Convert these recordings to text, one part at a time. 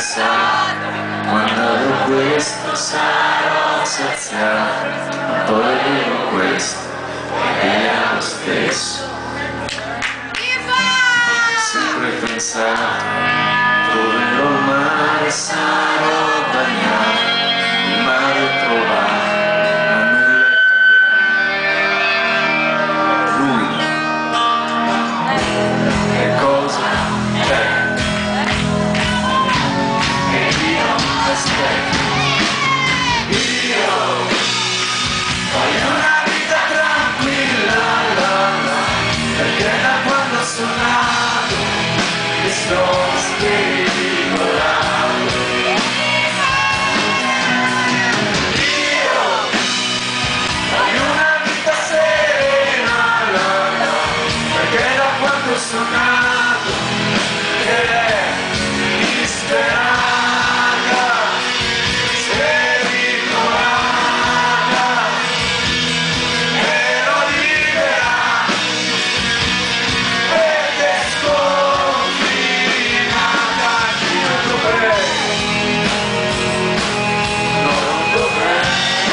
pensare, quando questo sarò saziato, ma poi dico questo è lo stesso. Sempre pensato, troverò il mare, sarò bagnato, il mare trovato, ma nulla cambierà. Nulla. Che cosa c'è? E io aspetto. Io voglio una vita tranquilla, perché da quando sono nato mi sto spericolando. Io voglio una vita serena, perché da quando sono nato che è disperata, spericolata, ero libera perché sconfinata. Io dovrei, non dovrei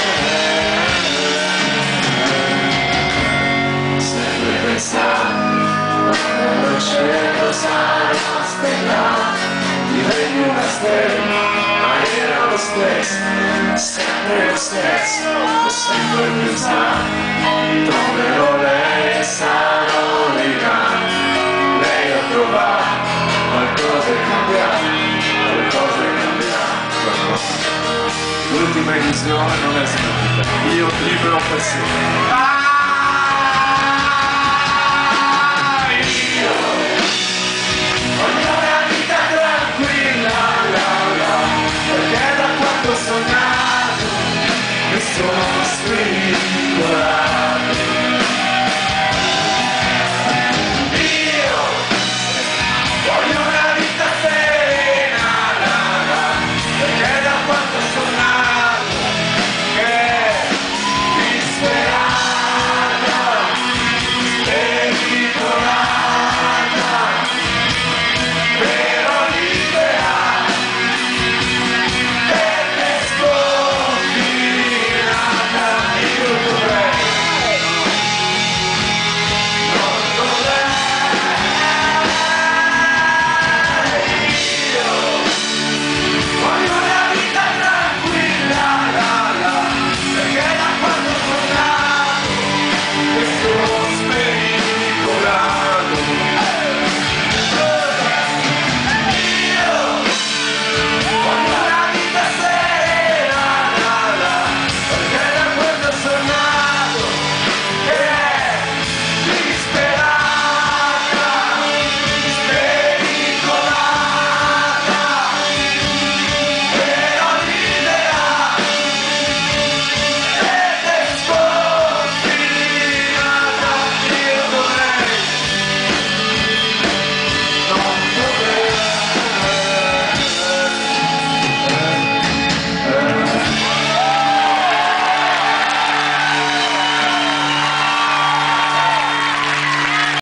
sempre pensare, quando il cielo sarà stellato, diventi una stella, ma era lo stesso, sempre lo stesso, ho sempre pensato, troverò lei e sarò legato, lei ha trovato, qualcosa è cambiato, qualcosa è cambiato, qualcosa. L'ultima illusione non è stata, io libero per sempre.